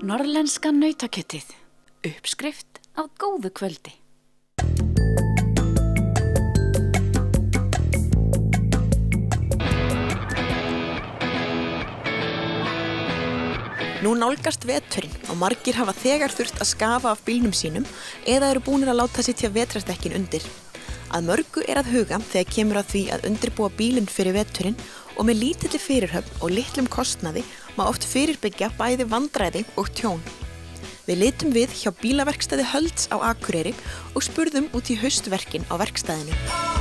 Norðlenska nautakjötið, uppskrift af góðu kvöldi. Nú nálgast veturinn og margir hafa þegar þurft að skafa af bílnum sínum eða eru búnir að láta sitja vetrardekkin undir. Að mörgu er að huga þegar kemur að því að undirbúa bílinn fyrir veturinn og með lítilli fyrirhöfn og litlum kostnaði má oft fyrirbyggja bæði vandræði og tjón. Við litum við hjá bílaverkstæði Hölds á Akureyri og spurðum út í haustverkin á verkstæðinu.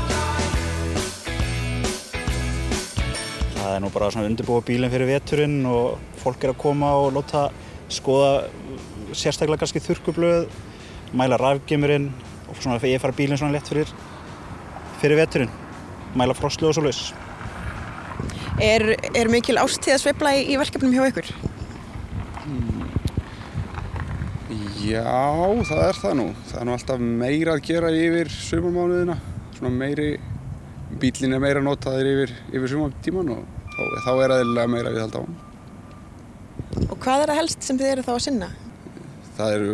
Það er nú bara svona undirbúa bílinn fyrir veturinn og fólk er að koma og láta skoða sérstaklega kannski þurrkublöð, mæla rafgeimurinn og svona ég fara bílinn svona létt fyrir veturinn, mæla frostlög og svo laus. Er mikil árstíðasveifla í verkefnum hjá ykkur? Já, það er það nú. Það er nú alltaf meira að gera yfir sumarmánuðina. Svona bíllinn er meira notaður yfir sumartíman og þá er eðlilega meira viðhald á hann. Og hvað er það helst sem þið eru þá að sinna? Það eru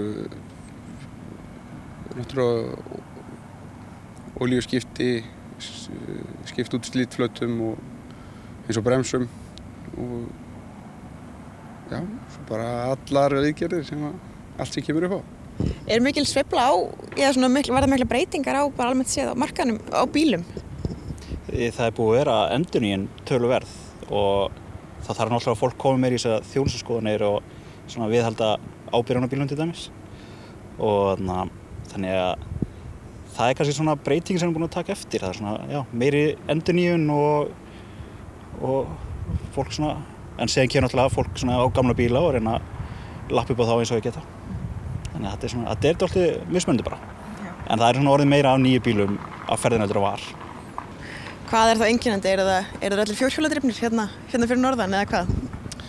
náttúrulega olíuskipti, skipt út slítflötum og eins og bremsum og já, svo bara allar viðgerðir sem allt sem kemur upp á. Er mikil sveifla á, verða mikla breytingar á bara almennt séð á markaðnum á bílum? Það er búið að vera endurnýjun töluverð og það þarf náttúrulega að fólk komi meira í þessar þjónustuskoðanir og svona viðhalda ábyrgðan á bílum til dæmis. Og þannig að það er kannski svona breyting sem er búin að taka eftir. Það er svona, já, meiri endurnýjun og fólk svona, en síðan kemur náttúrulega fólk svona á gamla bíla og reyna að lappa upp á þá eins og þau geta. Þannig að þetta er dálítið mismunandi bara. Já. En það er svona orðið meira af nýju bílum af ferðinni heldur en var. Hvað er það einkennandi? Eru það allir fjórhjóladrifnir hérna fyrir norðan eða hvað?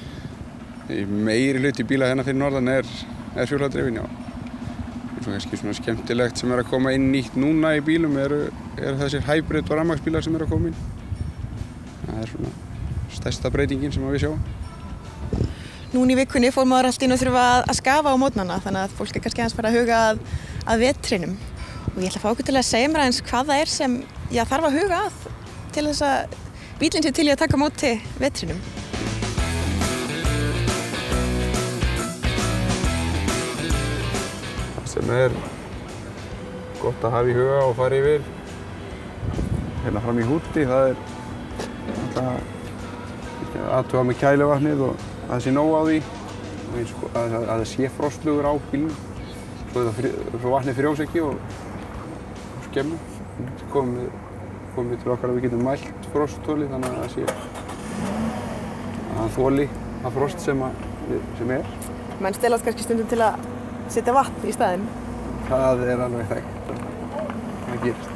Meiri hluti bíla hérna fyrir norðan er fjórhjóladrifin, já. Og svo kannski svona skemmtilegt sem er að koma inn nýtt núna í bílum eru þessir hybrid og rafmagnsbílar sem eru að koma inn. Það er svona stærsta breytingin sem við sjáum. Núna í vikunni fór maður allt inn og þurfa að skafa á mótnana þannig að fólk er kannski aðeins fara að huga að vetrinum. Og ég ætla að fá okkur til að segja mér aðeins hvað það er sem þarf að huga að til þess að bílinn sé til í að taka á móti vetrinum. Það sem er gott að hafa í huga og fara yfir hérna fram í húti, það er aðtuga með kælivatnið og að það sé nóg á því að það sé frostlugur á bílnum svo vatnið frjós ekki og skemmu. Komið til okkar að við getum mælt frostþoli þannig að það sé að hann þoli að frost sem er. Menn stelast kannski stundum til að setja vatn í staðinn? Það er alveg þekkt. Það gerist.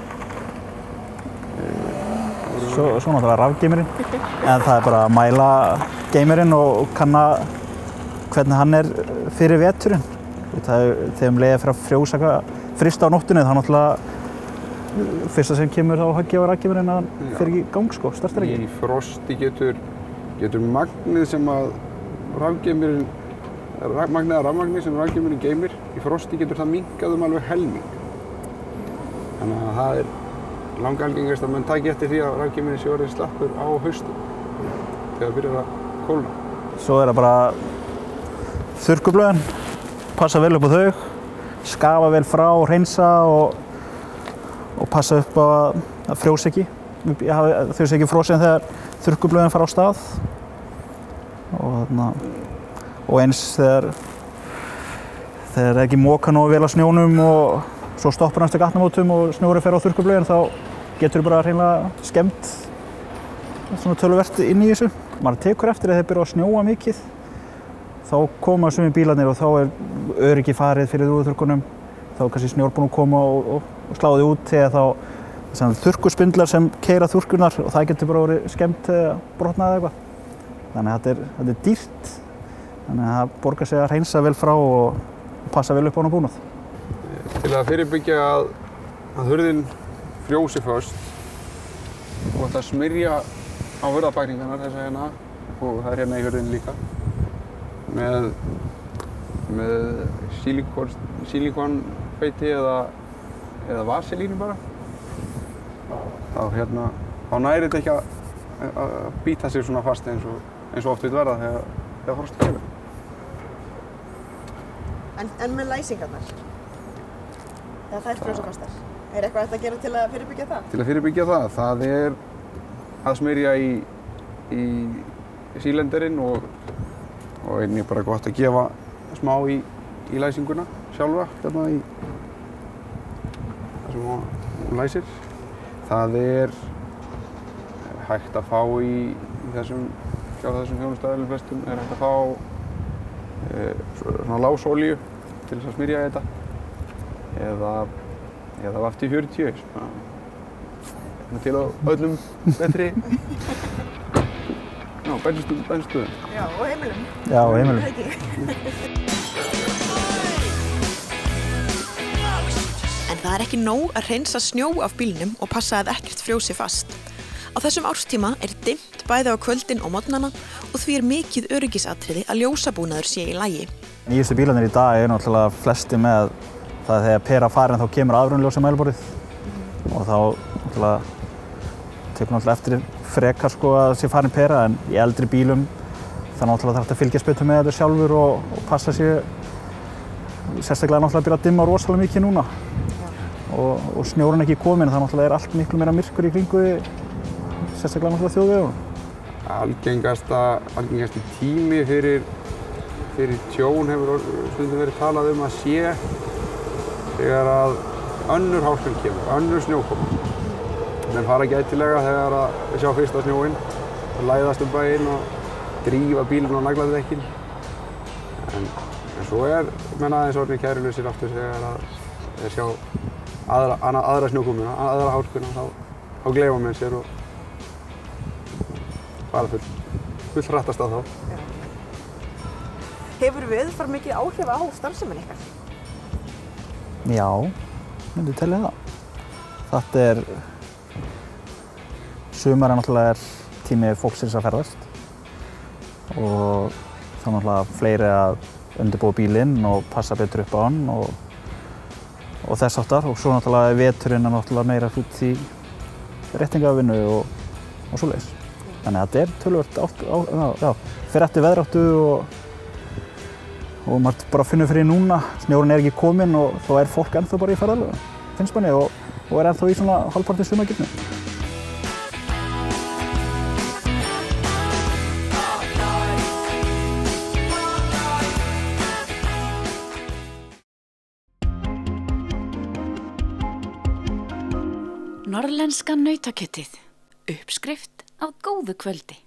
Svo náttúrulega rafgeimurinn, en það er bara að mæla geimurinn og kanna hvernig hann er fyrir veturinn. Þegar leiðir fyrir að frjósa frysta á nóttunni, þá náttúrulega fyrsta sem kemur á höggið á rafgeimurinn að hann fer ekki í gang, startar ekki. Í frosti getur magnið sem að rafgeimurinn, magnið að rafmagnið sem rafgeimurinn geymir, í frosti getur það minnkað alveg helming. Þannig að það er langalgengast að menn taki eftir því að rafgeimurinn sé orðinn slappur á haustin þegar byrjar að kólna. Svo er það bara þurrkublöðin, passa vel upp á þau, skafa vel frá, hreinsa og passa upp á að frjósa ekki. Þau sé ekki frosin þegar þurrkublöðin fara á stað. Og eins þegar það ekki moka nógu vel á snjónum og svo stoppar næstu gatnamótum og snjórinn fer á þurrkublöðin þá getur bara hreinlega skemmt svona töluvert inn í þessu. Maður tekur eftir að þeir byrja að snjóa mikið. Þá koma sumir bílarnir og þá er öryggi farið fyrir þurrkunum. Þá er kannski snjór búinn að koma og slá þau út eða þá þurrkuspindlar sem keyra þurrkurnar og það getur bara verið skemmt eða brotnað eða eitthvað. Þannig að þetta er dýrt. Þannig að það borgar sig að hreinsa vel frá og passa vel upp á hana búnað. Til að fyrirbyggja að hurðin frjósi först og þetta smyrja á hurðabæklingarnar þessa hérna og það er hérna í hurðinni líka með með sílíkonbeiti eða vaselínu bara. Þá næri þetta ekki að bíta sig svona fast eins og oft vil verða þegar frost kemur. En með læsingarnar, þegar þær frjósa fastar, er eitthvað hægt að gera til að fyrirbyggja það? Til að fyrirbyggja það er að smyrja í sílenderinn og einnig bara gott að gefa smá í læsinguna sjálfa, hérna í það sem hún læsir. Það er hægt að fá hjá þessum þjónustuaðilum flestum er hægt að fá svona lásolíu til þess að smyrja þetta eða vafti 40 svona til á öllum betri bensinstöðum. Já, og heimilum. Já, og heimilum. En það er ekki nóg að hreinsa snjó af bílnum og passa að ekkert frjósi fast. Á þessum árstíma er dimmt bæði á kvöldin og morgnana og því er mikið öryggisatriði að ljósabúnaður sé í lagi. Nýjustu bílarnir í dag er náttúrulega flesti með það þegar pera farin þá kemur aðvörunarljós á mælborðið og þá náttúrulega tekur náttúrulega eftir frekar sko að sé farin pera en í eldri bílum það náttúrulega þarf að fylgjast betur með þetta sjálfur og passa sig sérstaklega náttúrulega byrja að dimma rosalega mikið núna og snjórinn ekki komin það náttúrulega er allt miklu meira myrkur í kringu sérstaklega náttúrulega þjóðvegunum. Algengasti tími fyrir tjón hefur stundum verið talað að sé þegar að önnur hálkan kemur, önnur snjó kemur. Menn fara gætilega þegar að sjá fyrsta snjóinn, læðast bæinn og drífa bílinn á nagladekkin. En svo menn aðeins orðnir kærulausir aftur þegar að þeir sjá aðra snjókomuna, aðra hálkuna, þá gleyma menn sér og bara full hrattast að þá. Hefur veðurfar mikið áhrif á starfsemin ykkar? Já, myndi telja það. Þetta er sumarið náttúrulega er tími fólksins að ferðast og þá náttúrulega fleiri að undirbúa bílinn og passa betur upp á hann og þess áttar og svo náttúrulega veturinn er náttúrulega meira út í réttingavinnu og svoleiðis. Þannig að þetta er töluvert fyrir eftir veðráttu og maður bara finnur fyrir núna, snjórinn er ekki kominn og þá er fólk ennþá bara í ferðalögum, finnst manni og er ennþá í svona hálfparti sumargirni. Norðlenska nautakjötið, uppskrift af góðu kvöldi.